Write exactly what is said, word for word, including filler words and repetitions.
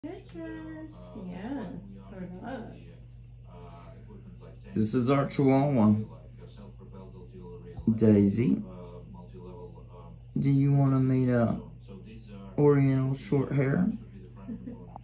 Pictures, yes, for us. This is our Chihuahua. Daisy, do you want to meet a Oriental Short Hair?